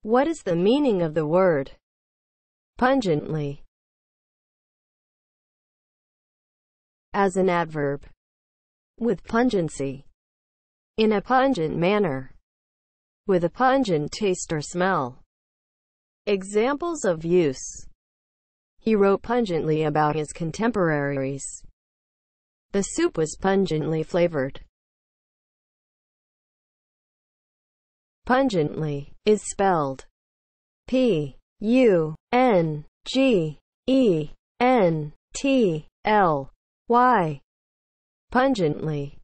What is the meaning of the word pungently? As an adverb, with pungency, in a pungent manner, with a pungent taste or smell. Examples of use: he wrote pungently about his contemporaries. The soup was pungently flavored. Pungently is spelled P-U-N-G-E-N-T-L-Y. Pungently.